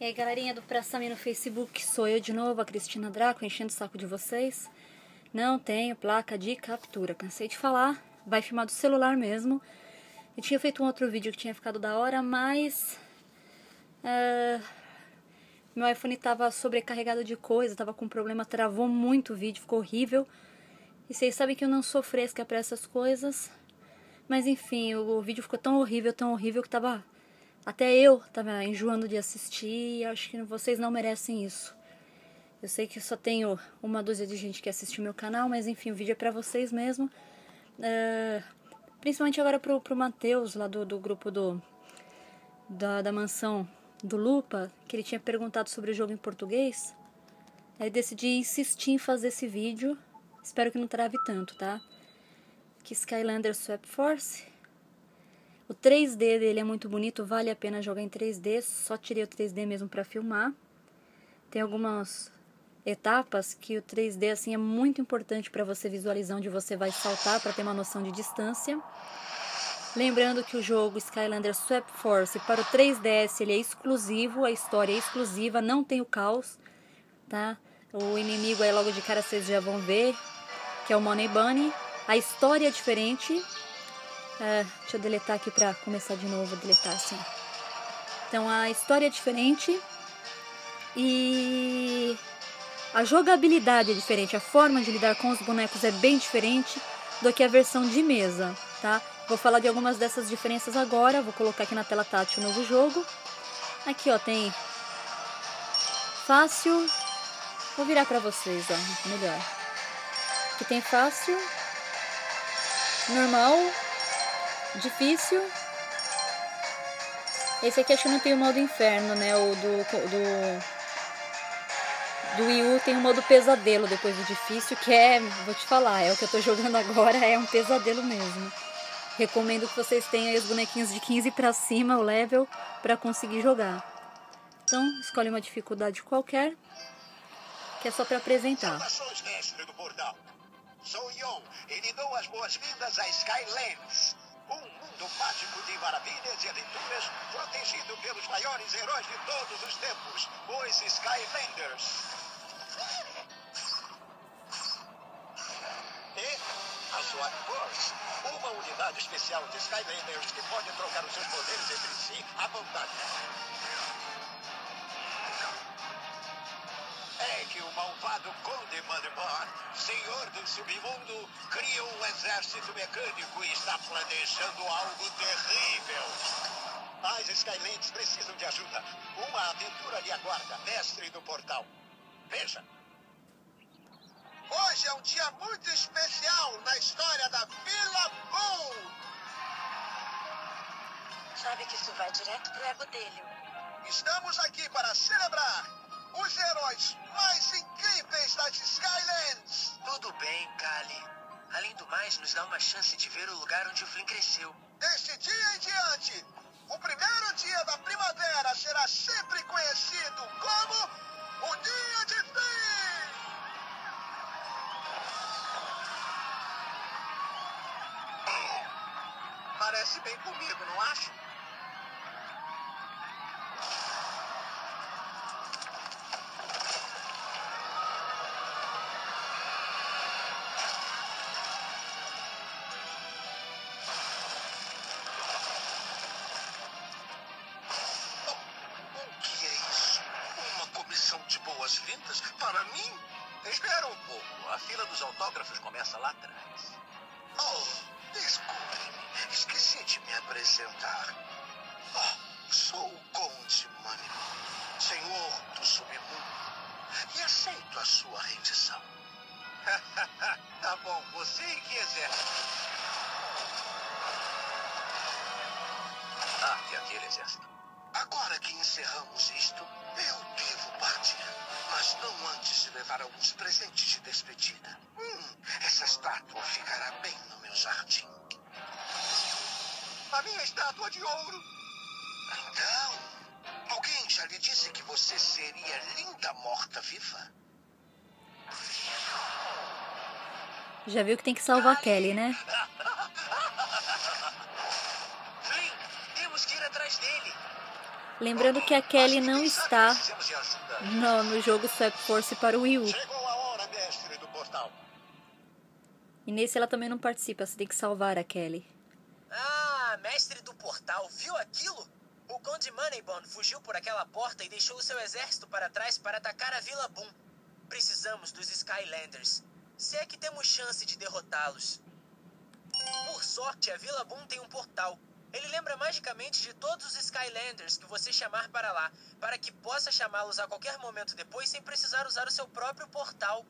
E aí, galerinha do Praça-me no Facebook, sou eu de novo, a Cristina Draco, enchendo o saco de vocês. Não tenho placa de captura, cansei de falar, vai filmar do celular mesmo. Eu tinha feito um outro vídeo que tinha ficado da hora, mas meu iPhone estava sobrecarregado de coisa, estava com problema, travou muito o vídeo, ficou horrível. E vocês sabem que eu não sou fresca para essas coisas, mas enfim, o vídeo ficou tão horrível que até eu tava enjoando de assistir e acho que vocês não merecem isso. Eu sei que eu só tenho uma dúzia de gente que assiste o meu canal, mas enfim, o vídeo é pra vocês mesmo. Principalmente agora pro Matheus, lá do grupo da mansão do Lupa, que ele tinha perguntado sobre o jogo em português. Aí decidi insistir em fazer esse vídeo. Espero que não trave tanto, tá? Que Skylanders Swap Force. O 3D dele é muito bonito, vale a pena jogar em 3D, só tirei o 3D mesmo pra filmar. Tem algumas etapas que o 3D assim é muito importante para você visualizar onde você vai saltar, para ter uma noção de distância. Lembrando que o jogo Skylanders Swap Force para o 3DS ele é exclusivo, a história é exclusiva, não tem o caos, tá? O inimigo aí logo de cara vocês já vão ver, que é o Money Bunny. A história é diferente. Deixa eu deletar aqui pra começar de novo, deletar assim. Então a história é diferente e a jogabilidade é diferente, a forma de lidar com os bonecos é bem diferente do que a versão de mesa, tá? Vou falar de algumas dessas diferenças agora, vou colocar aqui na tela tátil o novo jogo. Aqui ó, tem fácil, vou virar pra vocês ó, melhor. Aqui tem fácil, normal, difícil. Esse aqui acho que não tem o modo inferno, né? O do Wii U tem o modo pesadelo depois do difícil, que vou te falar, é o que eu tô jogando agora, é um pesadelo mesmo. Recomendo que vocês tenham aí os bonequinhos de 15 pra cima, o level, pra conseguir jogar. Então, escolhe uma dificuldade qualquer, que é só pra apresentar. Saudações, mestre do portal. Sou Yon e lhe dou as boas-vindas a Skylands. Um mundo mágico de maravilhas e aventuras, protegido pelos maiores heróis de todos os tempos, os Skylanders. E a Swap Force, uma unidade especial de Skylanders que pode trocar os seus poderes entre si à vontade. É que o malvado Conde Motherboard, senhor do submundo, cria um exército mecânico e está planejando algo terrível. As Skylands precisam de ajuda. Uma aventura lhe aguarda, mestre do portal. Veja. Hoje é um dia muito especial na história da Vila Boom. Sabe que isso vai direto pro ego dele. Estamos aqui para celebrar os heróis mais incríveis das Skylands. Tudo bem, Kali. Além do mais, nos dá uma chance de ver o lugar onde o Flynn cresceu. Deste dia em diante, o primeiro dia da primavera será sempre conhecido como o Dia de Flynn. Parece bem comigo, não acha? De boas-vindas para mim? Espera um pouco. A fila dos autógrafos começa lá atrás. Oh, desculpe-me. Esqueci de me apresentar. Oh, sou o Conde Moneyboy, senhor do submundo. E aceito a sua rendição. Tá bom, você e que exército? E aquele exército. Agora que encerramos isto, eu devo partir. Mas não antes de levar alguns presentes de despedida. Essa estátua ficará bem no meu jardim. A minha estátua de ouro. Então, alguém já lhe disse que você seria linda morta-viva? Já viu que tem que salvar a Kelly, né? Flynn, temos que ir atrás dele. Lembrando que a Kelly não está Precisamos de ajuda. no jogo Swap Force para o Wii U. Chegou a hora, mestre do portal. E nesse ela também não participa, você tem que salvar a Kelly. Ah, mestre do portal, viu aquilo? O Conde Moneybone fugiu por aquela porta e deixou o seu exército para trás para atacar a Vila Boom. Precisamos dos Skylanders. Se é que temos chance de derrotá-los. Por sorte, a Vila Boom tem um portal. Ele lembra magicamente de todos os Skylanders que você chamar para lá, para que possa chamá-los a qualquer momento depois sem precisar usar o seu próprio portal.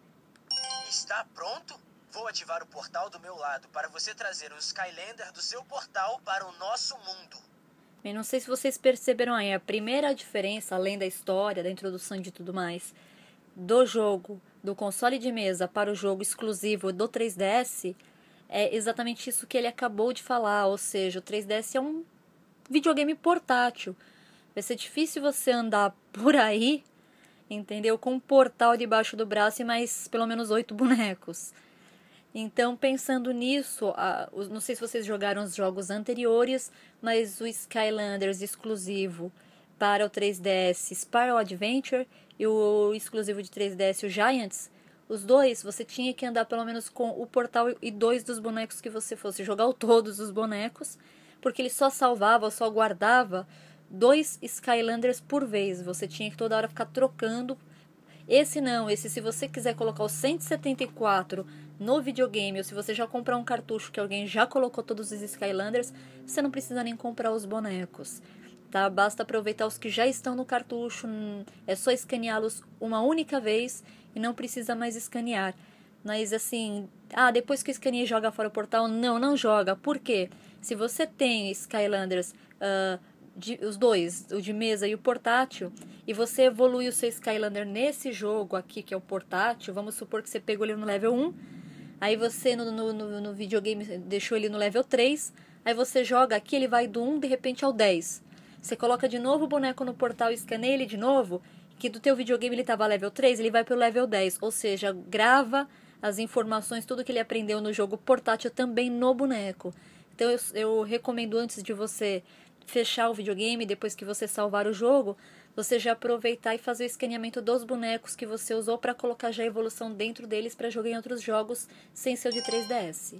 Está pronto? Vou ativar o portal do meu lado para você trazer um Skylander do seu portal para o nosso mundo. Bem, não sei se vocês perceberam aí, a primeira diferença, além da história, da introdução e de tudo mais, do jogo, do console de mesa para o jogo exclusivo do 3DS, é exatamente isso que ele acabou de falar, ou seja, o 3DS é um videogame portátil. Vai ser difícil você andar por aí, entendeu? Com um portal debaixo do braço e mais pelo menos 8 bonecos. Então, pensando nisso, não sei se vocês jogaram os jogos anteriores, mas o Skylanders exclusivo para o 3DS, Spiral Adventure, e o exclusivo de 3DS, o Giants, os dois, você tinha que andar pelo menos com o portal e 2 dos bonecos que você fosse jogar, ou todos os bonecos, porque ele só salvava, só guardava 2 Skylanders por vez. Você tinha que toda hora ficar trocando. Esse não, esse se você quiser colocar o 174 no videogame, ou se você já comprar um cartucho que alguém já colocou todos os Skylanders, você não precisa nem comprar os bonecos, tá? Basta aproveitar os que já estão no cartucho, é só escaneá-los uma única vez e não precisa mais escanear. Mas assim, depois que eu escaneei joga fora o portal, não joga. Por quê? Se você tem Skylanders, os dois, o de mesa e o portátil, e você evolui o seu Skylander nesse jogo aqui, que é o portátil, vamos supor que você pegou ele no level 1, aí você no videogame deixou ele no level 3, aí você joga aqui, ele vai do 1 de repente ao 10. Você coloca de novo o boneco no portal e escaneia ele de novo, que do teu videogame ele estava level 3, ele vai para o level 10, ou seja, grava as informações, tudo que ele aprendeu no jogo portátil também no boneco. Então eu recomendo, antes de você fechar o videogame, depois que você salvar o jogo, você já aproveitar e fazer o escaneamento dos bonecos que você usou para colocar já a evolução dentro deles para jogar em outros jogos sem ser o de 3DS.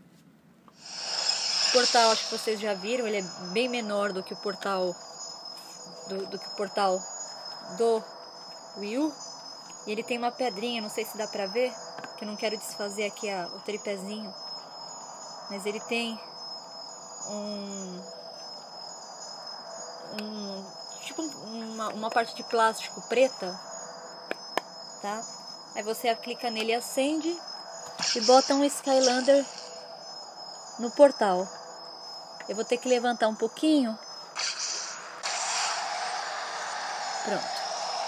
O portal, acho que vocês já viram, ele é bem menor do que o portal do Wii U. E ele tem uma pedrinha, não sei se dá pra ver, que eu não quero desfazer aqui o tripézinho, mas ele tem tipo uma parte de plástico preta, tá? Aí você clica nele, acende e bota um Skylander no portal. Eu vou ter que levantar um pouquinho. Pronto.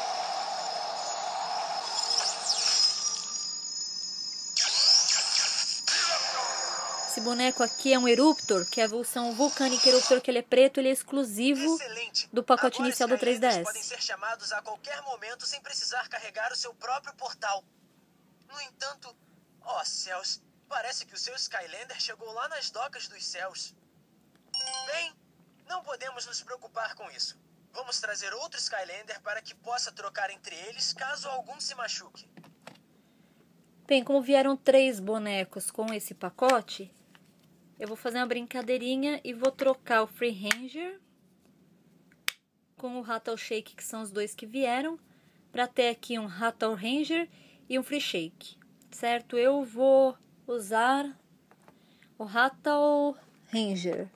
Esse boneco aqui é um Eruptor, que é a evolução Volcanic Eruptor, que ele é preto, ele é exclusivo do pacote Agora inicial do Skylanders 3DS. podem ser chamados a qualquer momento sem precisar carregar o seu próprio portal. No entanto, céus, parece que o seu Skylander chegou lá nas docas dos céus. Bem, não podemos nos preocupar com isso. Vamos trazer outro Skylander para que possa trocar entre eles caso algum se machuque. Bem, como vieram 3 bonecos com esse pacote, eu vou fazer uma brincadeirinha e vou trocar o Free Ranger com o Rattle Shake, que são os 2 que vieram, para ter aqui um Rattle Ranger e um Free Shake, certo? Eu vou usar o Rattle Ranger.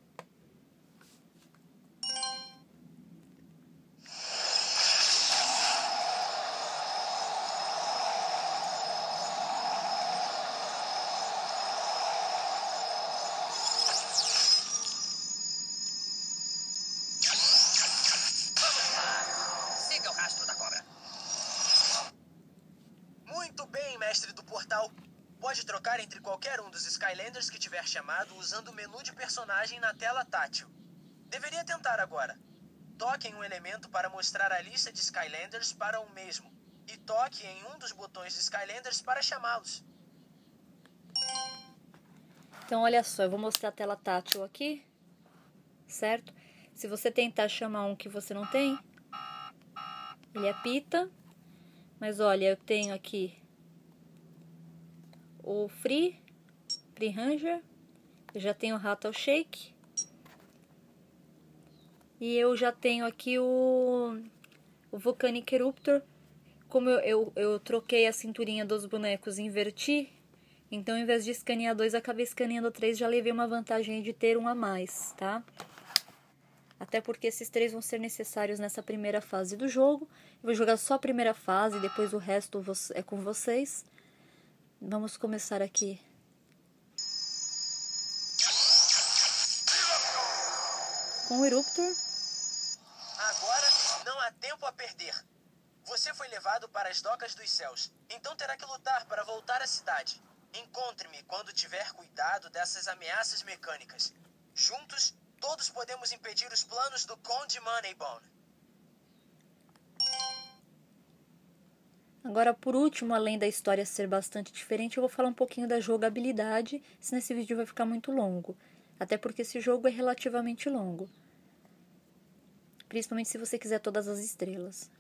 Mestre do portal, pode trocar entre qualquer um dos Skylanders que tiver chamado usando o menu de personagem na tela tátil. Deveria tentar agora. Toque em um elemento para mostrar a lista de Skylanders para o mesmo. E toque em um dos botões de Skylanders para chamá-los. Então, olha só, eu vou mostrar a tela tátil aqui, certo? Se você tentar chamar um que você não tem, ele apita. Mas olha, eu tenho aqui o Free Ranger. Eu já tenho o Rattle Shake. E eu já tenho aqui o Volcanic Eruptor. Como eu troquei a cinturinha dos bonecos e inverti, então ao invés de escanear 2, acabei escaneando 3, já levei uma vantagem de ter um a mais, tá? Até porque esses 3 vão ser necessários nessa primeira fase do jogo. Eu vou jogar só a primeira fase, depois o resto é com vocês. Vamos começar aqui. Com o Eruptor. Agora não há tempo a perder. Você foi levado para as docas dos céus, então terá que lutar para voltar à cidade. Encontre-me quando tiver cuidado dessas ameaças mecânicas. Juntos, todos podemos impedir os planos do Conde Moneybone. Agora, por último, além da história ser bastante diferente, eu vou falar um pouquinho da jogabilidade, senão esse vídeo vai ficar muito longo. Até porque esse jogo é relativamente longo. Principalmente se você quiser todas as estrelas.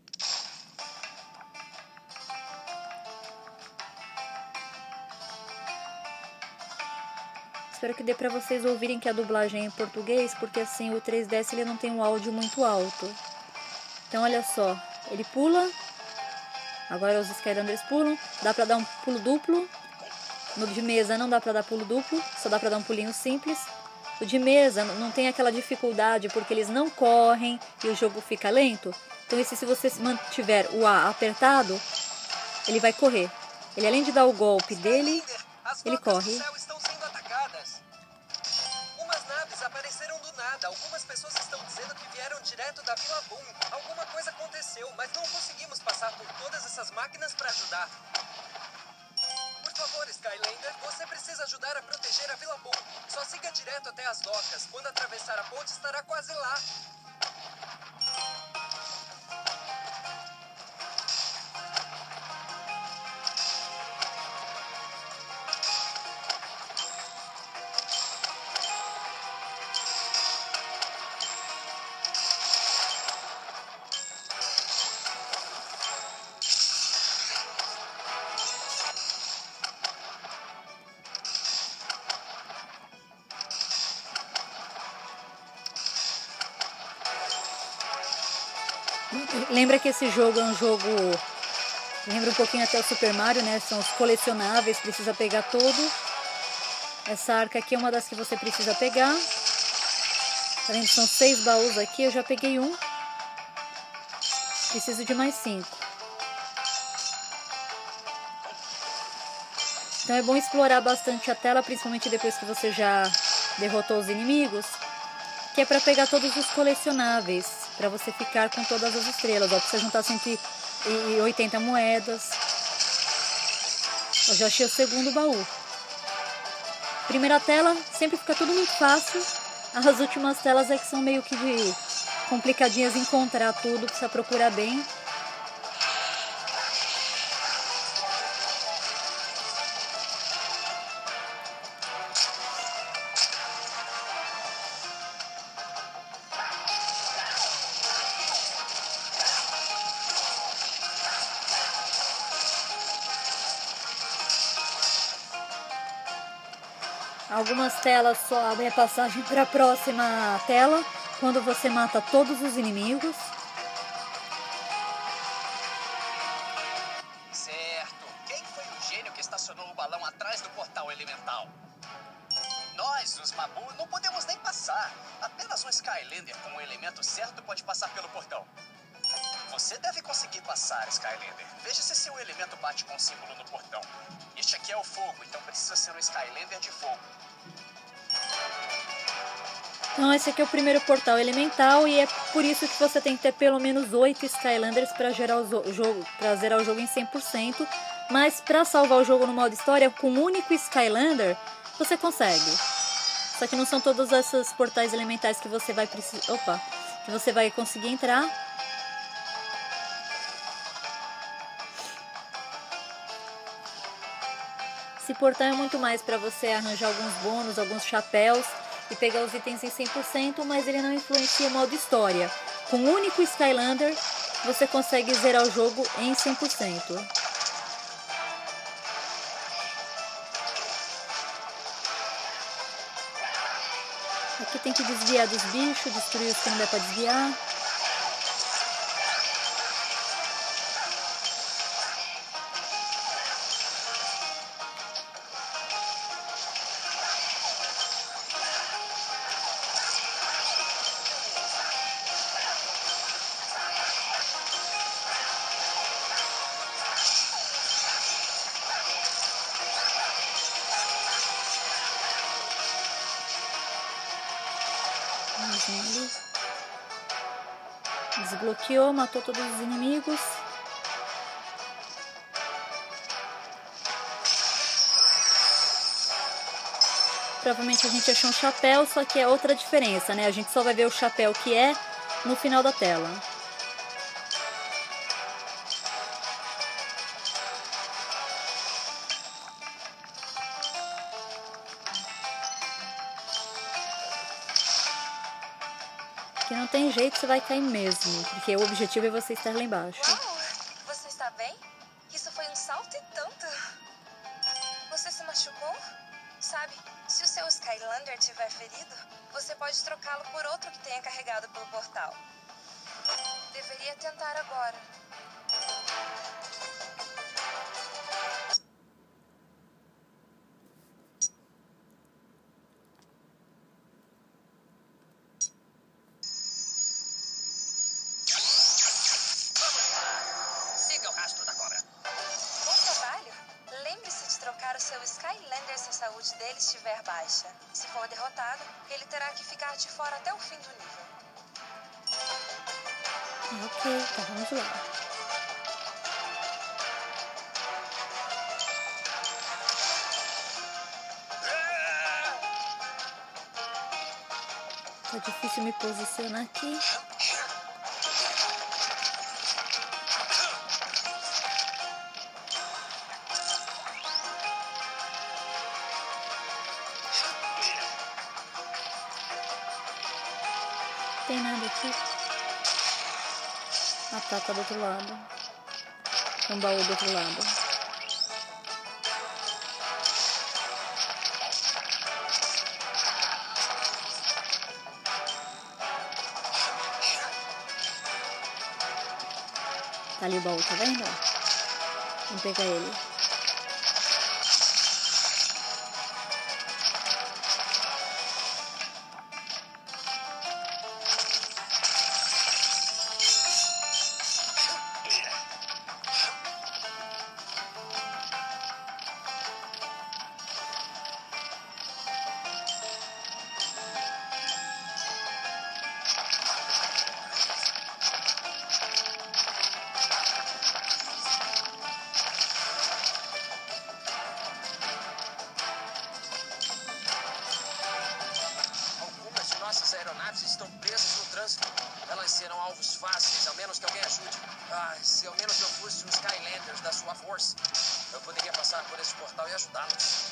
Espero que dê pra vocês ouvirem que a dublagem é em português, porque assim o 3DS ele não tem um áudio muito alto. Então olha só, ele pula, agora os Skylanders pulam, dá pra dar um pulo duplo. No de mesa não dá pra dar pulo duplo, só dá pra dar um pulinho simples. O de mesa não tem aquela dificuldade porque eles não correm e o jogo fica lento. Então esse, se você mantiver o A apertado, ele vai correr. Ele além de dar o golpe dele, ele corre. Umas naves apareceram do nada. Algumas pessoas estão dizendo que vieram direto da Vila Boom. Alguma coisa aconteceu, mas não conseguimos passar por todas essas máquinas para ajudar. Por favor, Skylander, você precisa ajudar a proteger a Vila Boom. Só siga direto até as docas. Quando atravessar a ponte, estará quase lá. Lembra que esse jogo é um jogo... Lembra um pouquinho até o Super Mario, né? São os colecionáveis, precisa pegar todo. Essa arca aqui é uma das que você precisa pegar. Tá vendo? São 6 baús aqui, eu já peguei um. Preciso de mais 5. Então é bom explorar bastante a tela, principalmente depois que você já derrotou os inimigos. Que é pra pegar todos os colecionáveis, pra você ficar com todas as estrelas. Ó, precisa juntar 180 moedas. Eu já achei o segundo baú. Primeira tela, sempre fica tudo muito fácil. As últimas telas é que são meio que de complicadinhas encontrar tudo, precisa procurar bem. Algumas telas só abrem a passagem para a próxima tela quando você mata todos os inimigos. Certo. Quem foi o gênio que estacionou o balão atrás do portal elemental? Nós, os Mabu, não podemos nem passar. Apenas um Skylander com o elemento certo pode passar pelo portão. Você deve conseguir passar, Skylander. Veja se seu elemento bate com o símbolo no portão. Este aqui é o fogo, então precisa ser um Skylander de fogo. Então esse aqui é o primeiro portal elemental e é por isso que você tem que ter pelo menos 8 Skylanders para zerar o jogo em 100%. Mas para salvar o jogo no modo história, com um único Skylander, você consegue. Só que não são todos esses portais elementais que você vai precisar. Opa! Que você vai conseguir entrar. Esse portal é muito mais para você arranjar alguns bônus, alguns chapéus. e pegar os itens em 100%, mas ele não influencia o modo história. Com um único Skylander, você consegue zerar o jogo em 100%. Aqui tem que desviar dos bichos, destruir os que não dá pra desviar. Ali. Desbloqueou, matou todos os inimigos. Provavelmente a gente achou um chapéu, só que é outra diferença, né? A gente só vai ver o chapéu que é no final da tela. Que não tem jeito, você vai cair mesmo, porque o objetivo é você estar lá embaixo. Uau! Você está bem? Isso foi um salto e tanto. Você se machucou? Sabe, se o seu Skylander estiver ferido, você pode trocá-lo por outro que tenha carregado pelo portal. Deveria tentar agora. O seu Skylander se a saúde dele estiver baixa. Se for derrotado, ele terá que ficar de fora até o fim do nível. Ok, tá, vamos lá. Tá difícil me posicionar aqui. Tem nada aqui. Ah tá, tá do outro lado. Tem um baú do outro lado. Tá ali o baú, tá vendo? Vamos pegar ele. Nossas aeronaves estão presas no trânsito. Elas serão alvos fáceis, ao menos que alguém ajude. Ah, se ao menos eu fosse um Skylanders da sua força, eu poderia passar por esse portal e ajudá-los.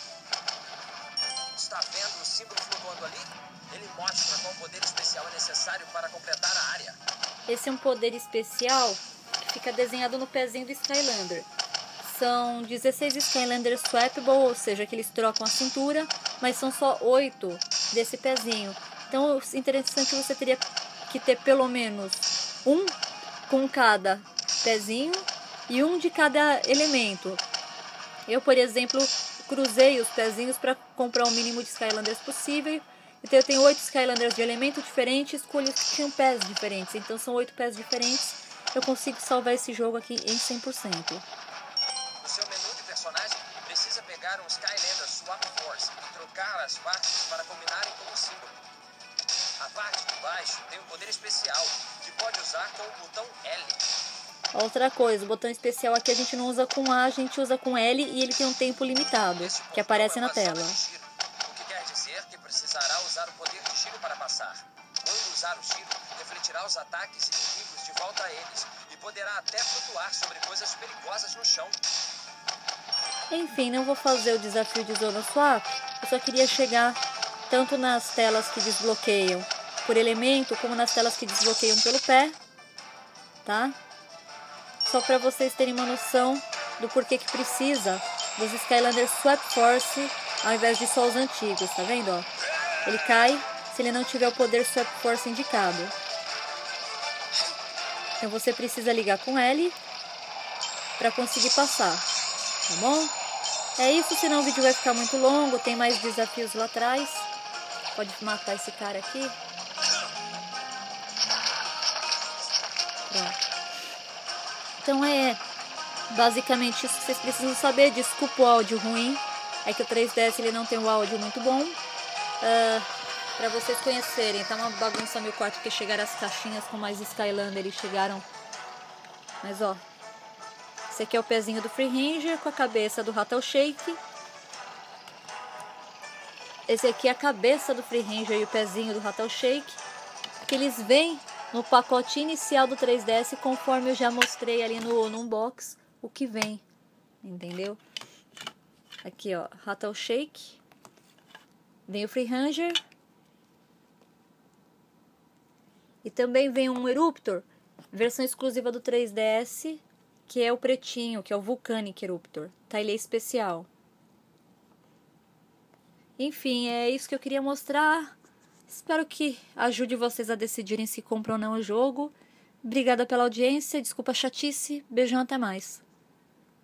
Está vendo o símbolo flutuando ali? Ele mostra qual poder especial é necessário para completar a área. Esse é um poder especial que fica desenhado no pezinho do Skylander. São 16 Skylanders swappable, ou seja, que eles trocam a cintura, mas são só 8 desse pezinho. Então, interessante, você teria que ter pelo menos um com cada pezinho e um de cada elemento. Eu, por exemplo, cruzei os pezinhos para comprar o mínimo de Skylanders possível. Então, eu tenho 8 Skylanders de elemento diferente, escolhi os que tinham pés diferentes. Então, são 8 pés diferentes. Eu consigo salvar esse jogo aqui em 100%. No seu menu de personagem, precisa pegar um Skylander Swap Force e trocar as partes para combinarem com o símbolo. A parte de baixo tem um poder especial que pode usar com o botão L. Outra coisa, o botão especial aqui a gente não usa com A, a gente usa com L e ele tem um tempo limitado, que aparece na tela. O que quer dizer que precisará usar o poder de giro para passar. Quando usar o giro, refletirá os ataques inimigos de volta a eles e poderá até flutuar sobre coisas perigosas no chão. Enfim, não vou fazer o desafio de Zona Swap, eu só queria chegar tanto nas telas que desbloqueiam por elemento, como nas telas que desbloqueiam pelo pé, tá? Só para vocês terem uma noção do porquê que precisa dos Skylanders Swap Force ao invés de só os antigos, tá vendo, ó? Ele cai se ele não tiver o poder Swap Force indicado. Então você precisa ligar com L para conseguir passar, tá bom? É isso, senão o vídeo vai ficar muito longo, tem mais desafios lá atrás. Pode matar esse cara aqui. Pronto. Então é basicamente isso que vocês precisam saber. Desculpa o áudio ruim, é que o 3DS ele não tem um áudio muito bom. Pra vocês conhecerem, tá uma bagunça meu quarto, porque chegaram as caixinhas com mais Skylander e chegaram. Mas ó, esse aqui é o pezinho do Free Ranger com a cabeça do Rattle Shake. Esse aqui é a cabeça do Free Ranger e o pezinho do Rattle Shake, que eles vêm no pacote inicial do 3DS, conforme eu já mostrei ali no unbox o que vem, entendeu? Aqui ó, Rattle Shake, vem o Free Ranger e também vem um Eruptor, versão exclusiva do 3DS, que é o pretinho, que é o Volcanic Eruptor, tá? Ele é especial. Enfim, é isso que eu queria mostrar. Espero que ajude vocês a decidirem se compram ou não o jogo. Obrigada pela audiência, desculpa a chatice, beijão, até mais.